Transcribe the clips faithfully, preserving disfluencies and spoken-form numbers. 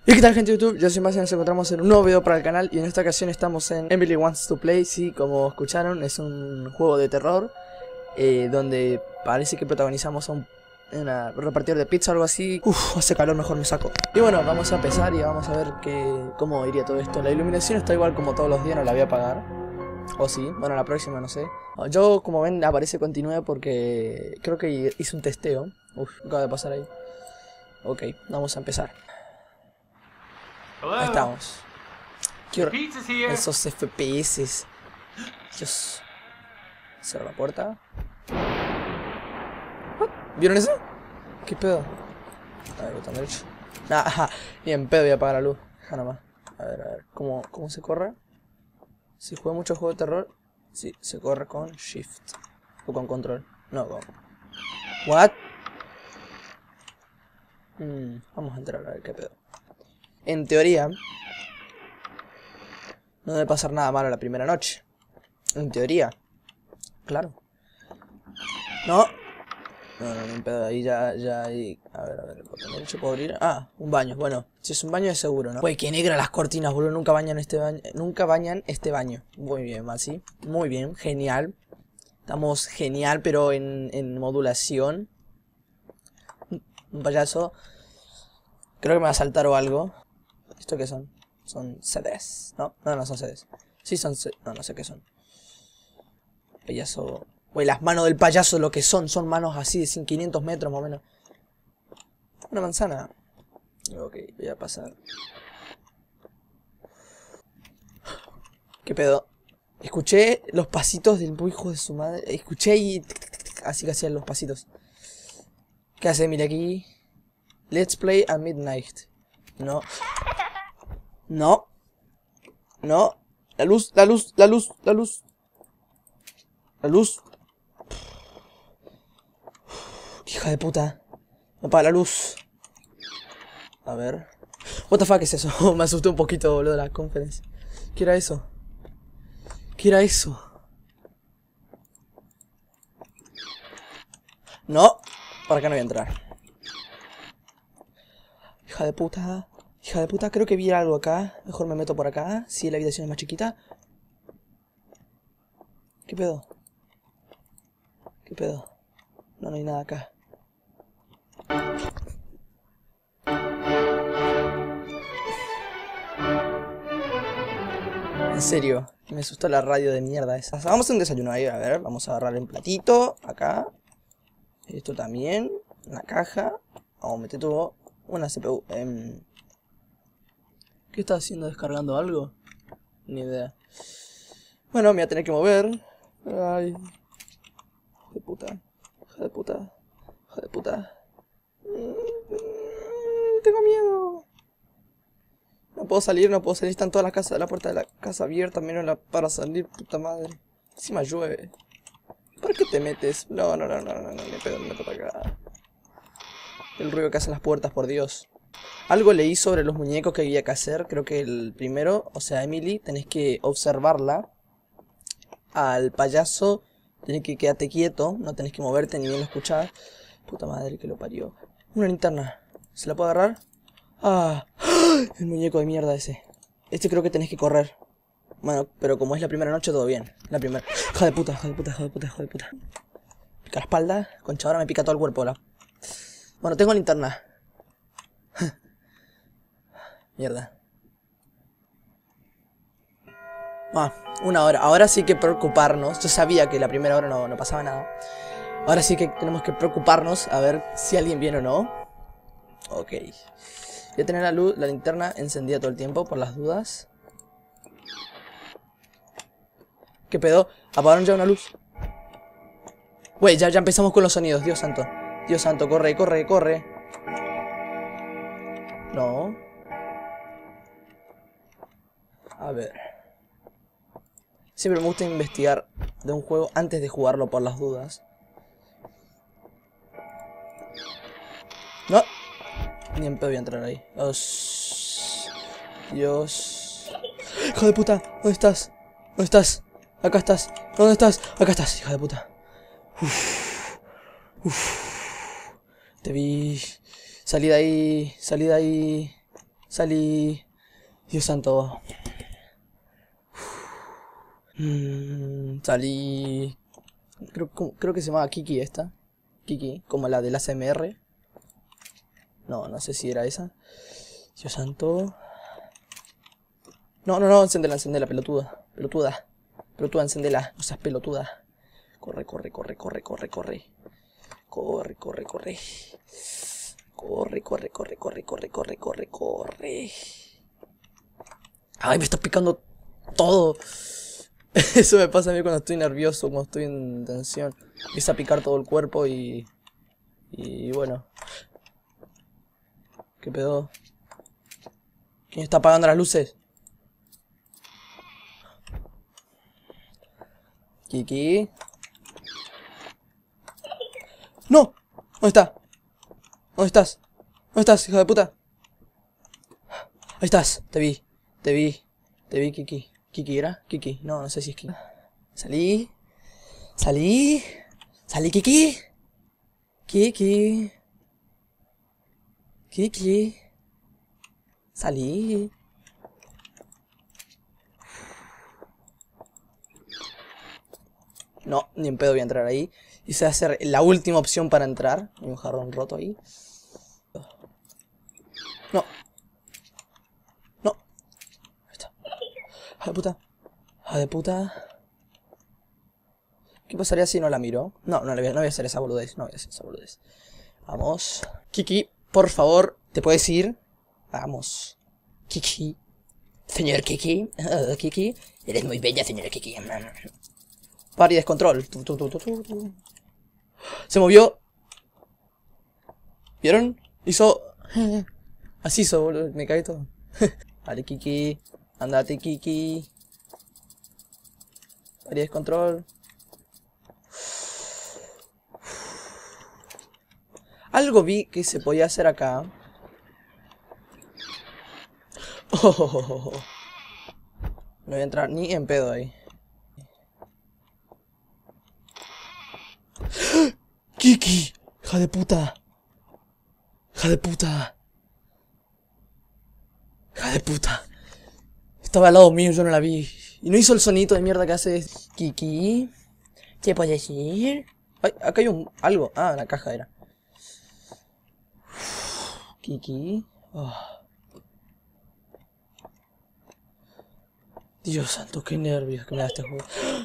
¿Y qué tal, gente de YouTube? Yo soy Max y nos encontramos en un nuevo video para el canal. Y en esta ocasión estamos en Emily Wants to Play. Sí, como escucharon, es un juego de terror eh, donde parece que protagonizamos a un una repartidor de pizza o algo así. Uff, hace calor, mejor me saco. Y bueno, vamos a empezar y vamos a ver que, cómo iría todo esto. La iluminación está igual como todos los días, no la voy a apagar. O sí, bueno, la próxima no sé. Yo, como ven, aparece continúe porque creo que hice un testeo. Uff, acaba de pasar ahí. Ok, vamos a empezar. Ahí estamos. Quiero esos F P S. Dios. Cierra la puerta. What? ¿Vieron eso? ¿Qué pedo? A ver, botón derecho. Nah, ajá. Bien, pedo, voy a apagar la luz. Deja nomás. A ver, a ver. ¿Cómo, cómo se corre? Si juega mucho juego de terror, sí, se corre con Shift. O con Control. No, con... What? Hmm, vamos a entrar a ver qué pedo. En teoría, no debe pasar nada malo la primera noche. En teoría. Claro. No. No, no, no, pedo. Ahí ya, ya hay... A ver, a ver, el botón derecho puedo abrir. Ah, un baño. Bueno, si es un baño es seguro, ¿no? Güey, qué negra las cortinas, boludo. Nunca bañan este baño. Nunca bañan este baño. Muy bien, Maxi. Muy bien, genial. Estamos genial, pero en, en modulación. Un payaso. Creo que me va a saltar o algo. ¿Esto qué son? Son C Ds. No, no, no son C Ds. Sí son C... No, no sé qué son. Payaso... Güey, las manos del payaso lo que son. Son manos así de quinientos metros más o menos. Una manzana. Ok, voy a pasar. ¿Qué pedo? Escuché los pasitos del hijo de su madre. Escuché y... Así que hacían los pasitos. ¿Qué hace? Mira aquí. Let's play at midnight. No. No. No. La luz, la luz, la luz, la luz. La luz. Hija de puta. Me apaga la luz. A ver. What the fuck es eso? Me asusté un poquito, boludo, de la conferencia. ¿Qué era eso? ¿Qué era eso? No. Por acá no voy a entrar. Hija de puta. Hija de puta, creo que vi algo acá. Mejor me meto por acá. Si sí, la habitación es más chiquita. ¿Qué pedo? ¿Qué pedo? No, no hay nada acá. En serio, me asustó la radio de mierda esa. Vamos a un desayuno ahí, a ver. Vamos a agarrar un platito. Acá. Esto también. Una caja. Vamos a meter todo. Una C P U. Eh... ¿Qué está haciendo? ¿Descargando algo? Ni idea. Bueno, me voy a tener que mover. Ay. Hijo de puta. Hijo de puta. Hijo de puta. Tengo miedo. No puedo salir, no puedo salir. Están todas las casas, la puerta de la casa abierta. Menos la para salir, puta madre. Encima llueve. ¿Por qué te metes? No, no, no, no, no, no, me pedo, me meto para acá. El ruido que hacen las puertas, por Dios. Algo leí sobre los muñecos que había que hacer. Creo que el primero, o sea, Emily, tenés que observarla. Al payaso tenés que quedarte quieto. No tenés que moverte ni bien lo escuchar. Puta madre que lo parió. Una linterna. ¿Se la puedo agarrar? Ah, el muñeco de mierda ese. Este creo que tenés que correr. Bueno, pero como es la primera noche, todo bien. La primera. Hija de puta, hija de puta, hija de puta, hija de puta. Pica la espalda. Concha, ahora me pica todo el cuerpo. La... Bueno, tengo linterna. Mierda. Ah, una hora. Ahora sí que preocuparnos. Yo sabía que la primera hora no, no pasaba nada. Ahora sí que tenemos que preocuparnos a ver si alguien viene o no. Ok. Voy a tener la luz, la linterna encendida todo el tiempo por las dudas. ¿Qué pedo? ¿Apagaron ya una luz? Güey, ya, ya empezamos con los sonidos. Dios santo. Dios santo, corre, corre, corre. No. A ver. Siempre me gusta investigar de un juego antes de jugarlo por las dudas. No. Ni en pedo voy a entrar ahí. Dios. Dios. Hijo de puta. ¿Dónde estás? ¿Dónde estás? Acá estás. ¿Dónde estás? Acá estás, hija de puta. Uf. Uf. Te vi. Salí de ahí. Salí de ahí. Salí. Dios santo. Mm, salí. Creo, creo que se llamaba Kiki esta. Kiki, como la del A S M R. No, no sé si era esa. Dios santo. No, no, no, encendela, encendela, pelotuda. Pelotuda. Pelotuda, encendela. No seas pelotuda. Corre, corre, corre, corre, corre, corre. Corre, corre, corre. Corre, corre, corre, corre, corre, corre, corre, corre. Ay, me está picando todo. Eso me pasa a mí cuando estoy nervioso, cuando estoy en tensión. Empieza a picar todo el cuerpo y... Y bueno. ¿Qué pedo? ¿Quién está apagando las luces? Kiki. ¡No! ¿Dónde está? ¿Dónde estás? ¿Dónde estás, hija de puta? Ahí estás, te vi, te vi, te vi, Kiki. ¿Kiki era? Kiki, no, no sé si es Kiki. Salí. Salí. Salí, Kiki. Kiki. Kiki. Salí. No, ni en pedo voy a entrar ahí. Y se va a hacer la última opción para entrar. Hay un jarrón roto ahí. No. No. Ahí está. ¡Ah, de puta! ¡Ah, de puta! ¿Qué pasaría si no la miro? No, no, le voy a, no voy a hacer esa boludez. No voy a hacer esa boludez. Vamos. Kiki, por favor, ¿te puedes ir? Vamos. Kiki. Señor Kiki. Oh, Kiki. Eres muy bella, señora Kiki. Par y descontrol. Tu, tu, tu, tu, tu, tu. Se movió. ¿Vieron? Hizo... Así hizo, boludo. Me caí todo. Vale, Kiki. Andate, Kiki. Par y descontrol. Algo vi que se podía hacer acá. Oh, oh, oh, oh. No voy a entrar ni en pedo ahí. Kiki, hija de puta. Hija de puta. Hija de puta. Estaba al lado mío, yo no la vi. Y no hizo el sonito de mierda que hace. Kiki, ¿qué puedes ir? Ay, acá hay un... algo. Ah, la caja era. Kiki. Oh. Dios santo, qué nervios que me da este juego.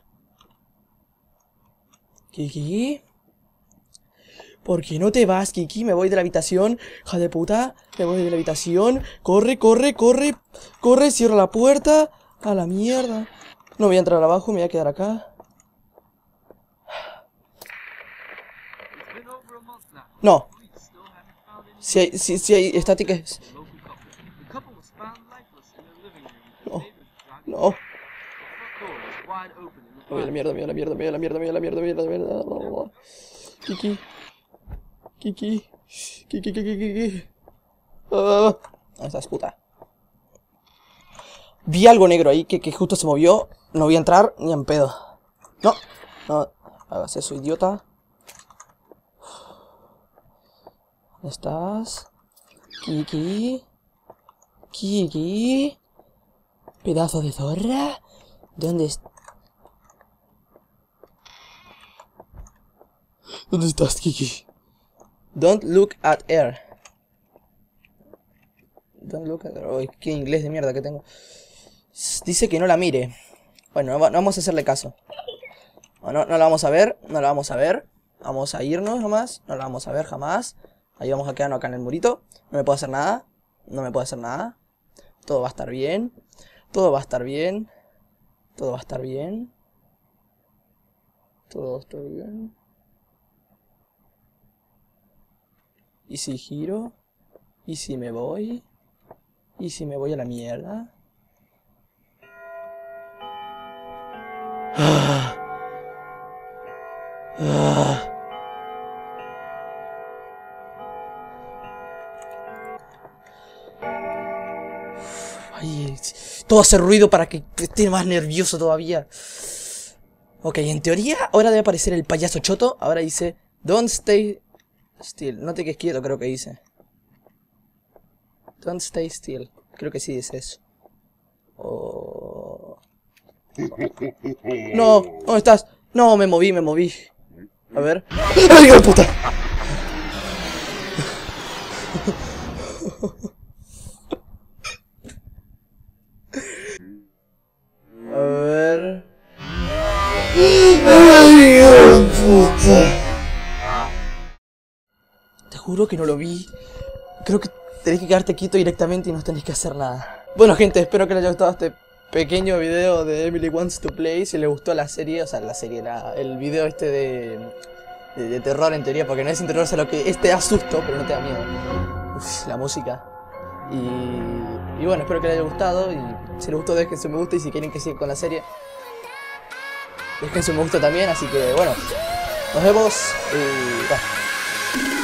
Kiki. ¿Por qué no te vas, Kiki? Me voy de la habitación. Hija de puta. Me voy de la habitación. Corre, corre, corre. Corre, cierra la puerta. A la mierda. No voy a entrar abajo, me voy a quedar acá. No. Si hay, si, si hay estáticas. No. No. Me voy a la mierda, me voy a la mierda, me voy a la mierda, me voy a la mierda, me voy a la mierda. Kiki. Kiki. Kiki, Kiki, Kiki. Ah, ¿dónde estás, puta? Vi algo negro ahí que, que justo se movió. No voy a entrar ni en pedo. No. No. Hagas eso, idiota. ¿Dónde estás? Kiki. Kiki. Pedazo de zorra. ¿Dónde estás? ¿Dónde estás, Kiki? Don't look at her. Don't look at her. Oh, qué inglés de mierda que tengo. Dice que no la mire. Bueno, no vamos a hacerle caso. No, no, no la vamos a ver. No la vamos a ver. Vamos a irnos nomás. No la vamos a ver jamás. Ahí vamos a quedarnos acá en el murito. No me puedo hacer nada. No me puedo hacer nada. Todo va a estar bien. Todo va a estar bien. Todo va a estar bien. Todo va a estar bien. ¿Y si giro? ¿Y si me voy? ¿Y si me voy a la mierda? Ah. Ah. Ay, todo hace ruido para que esté más nervioso todavía. Ok, en teoría ahora debe aparecer el payaso choto. Ahora dice Don't stay still. No te quedes quieto, creo que dice. Don't stay still. Creo que sí es eso. Oh... No, ¿dónde estás? No, me moví, me moví. A ver. ¡Ay, hijo de puta! A ver. ¡Ay, hijo de puta! Te juro que no lo vi. Creo que tenés que quedarte quieto directamente y no tenés que hacer nada. Bueno, gente, espero que les haya gustado este pequeño video de Emily Wants to Play. Si les gustó la serie, o sea, la serie, la, el video este de, de, de terror en teoría, porque no es en terror, sino que este da susto, pero no te da miedo. Uf, la música. Y, y bueno, espero que les haya gustado. Y si les gustó, dejen su me gusta. Y si quieren que siga con la serie, dejen su me gusta también. Así que bueno, nos vemos y... Bah.